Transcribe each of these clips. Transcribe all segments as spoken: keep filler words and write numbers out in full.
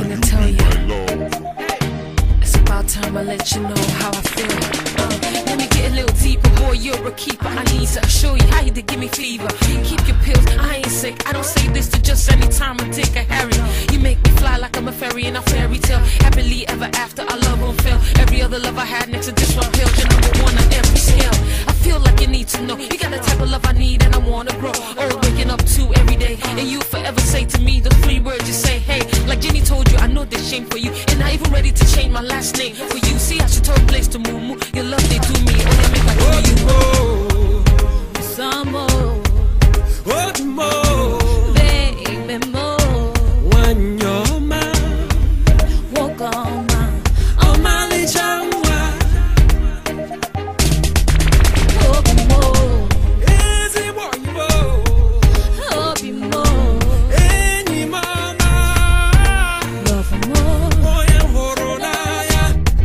wanna tell you. It's about time I let you know how I feel. Uh, let me get a little deeper, boy, you're a keeper. I need to show you how you did give me fever. Keep your pills, I ain't sick. I don't say this to just any time I take a Harry. You make me fly like I'm a fairy in a fairy tale. Happily ever after, I love won't fail. Every other love I had next to this one pill, you're number one on every scale. I feel like you need to know, you got the type of love I need and I wanna grow. Old waking up to every day, and you forever say to me the three words you say, hey. Like Jenny told you, I know this shame for you, and I even ready to change my last name for you. See, I should tell a place to move, move. Your love they do me, all I make like do you. Some more, what more, baby more. When you're mine, Walk on my, on my lichangwa, walk more, easy one more, love you more, any mama, love more. oya horonaya,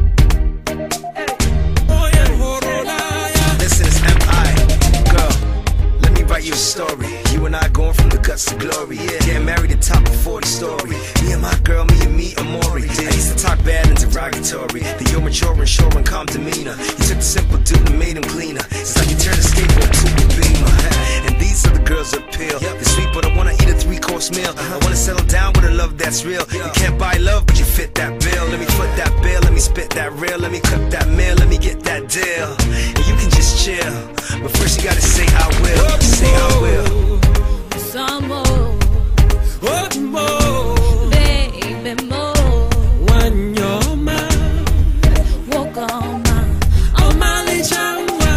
oya horonaya. Listen, it's M I Girl, let me write you a story. You and I going from the guts to glory. Yeah, getting married at top of forty story. Me and my girl, me and me, Amori. I used to talk bad and derogatory. Then you're mature and sure and calm demeanor. You took the simple dude and made him cleaner. It's like you turned a skateboard to a beamer. And these are the girls that appeal. They're sweet, but I wanna eat a three-course meal. I wanna settle down with a love that's real. You can't buy love, but you fit that bill. Let me foot that bill, let me spit that real. Let me cook that meal, let me get that deal. And you can just chill, but first you gotta say I will. Say I will. Some more, What more, baby more. when you're mine, Walk on my, on my lichangwa,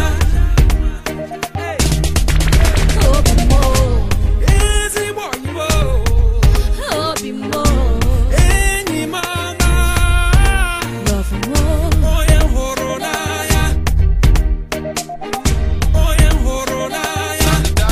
walk more, easy one more, love you more, any mama, love more. oya horonaya, oya horonaya.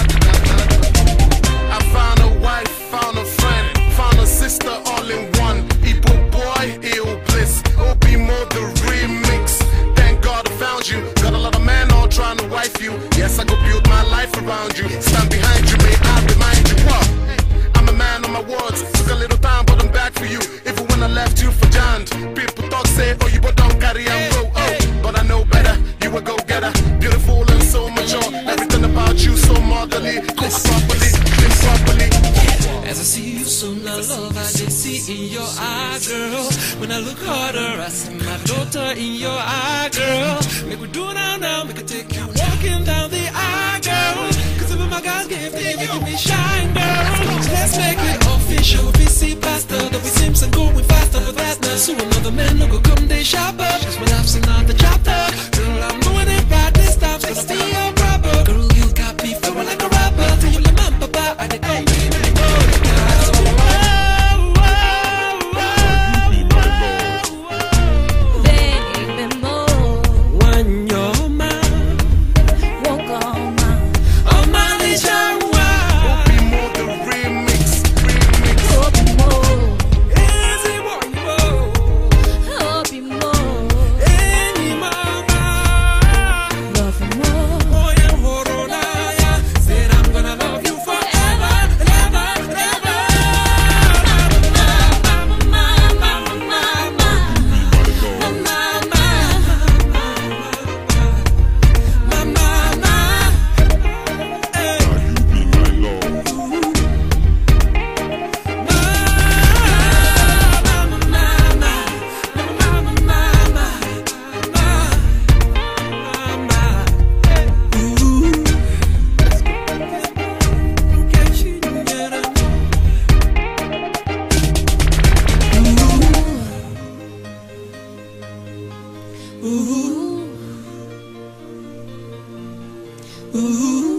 I found a wife, found a friend, found a sister all in one. Equal boy, ill bliss. O B more the remix. Thank God I found you. Got a lot of men all trying to wife you. Yes, I go build my life around you. Stand behind you, may I remind you. What? I'm a man on my words. Took a little time, but I'm back for you. Even when I left you for John, people talk say, oh, you but don't carry and go. Oh, but I know better. You a go-getter, beautiful and so mature. Everything about you so motherly. Cook properly, clean properly. As I see you soon, I love I did see in your eye, girl. When I look harder, I see my daughter in your eye, girl. Make we do now, now, make it take you walking down the aisle, girl. Cause even my God's gift, they making me shine, girl. Let's make it official, we see faster, that we seem and going faster, but that's not so another man no go come they shop up. Just when I've seen on the chapter, girl, I'm doing it right this time, so stay on proper. Girl, you got me feeling like a rapper. Till you let my papa, I did go. Baby more, When you're mine, walk on my, on my lichangwa, Be more the remix, remix. walk more, easy one more, love you more, any mama, love more. oya horonaya. Said I'm gonna love you forever, ever, ever. Mama, mama, mama, My mama, hey. Ooh, ooh.